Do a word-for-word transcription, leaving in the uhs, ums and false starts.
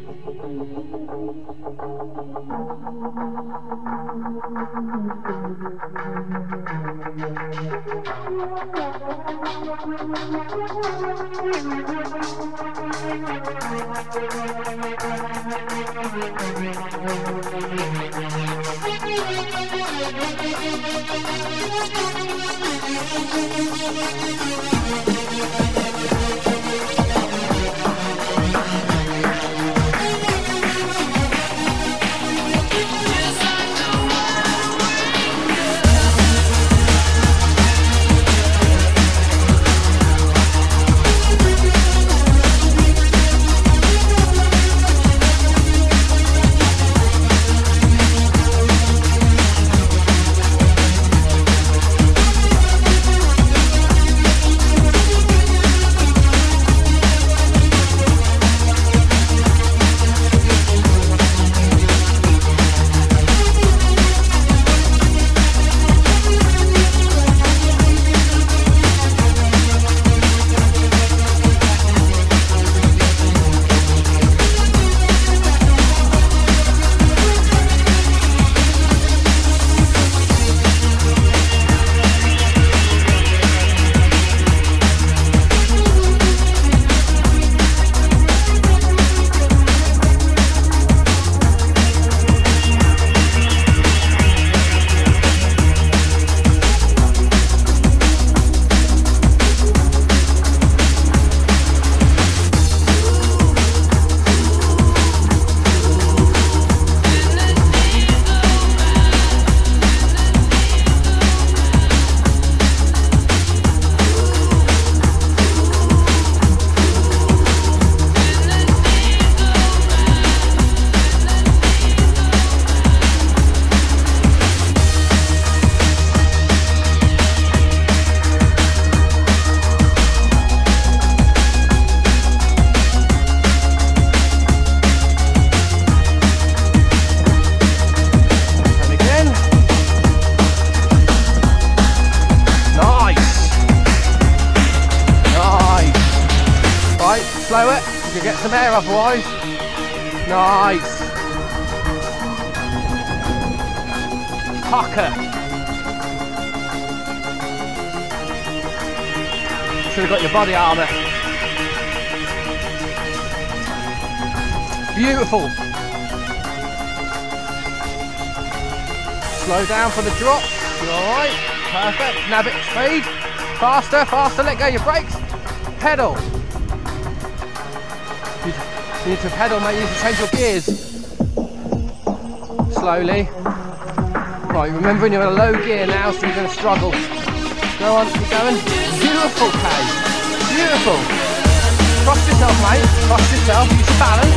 Slow it, you get some air otherwise. Nice. Pucker. Should have got your body armour. Beautiful. Slow down for the drop. You're alright. Perfect. Now a bit of speed. Faster, faster. Let go your brakes. Pedal. You need to pedal, mate. You need to change your gears. Slowly. Right, remember you're in a low gear now, so you're going to struggle. Go on, keep going. Beautiful, Kay. Beautiful. Trust yourself, mate. Trust yourself. Use your balance.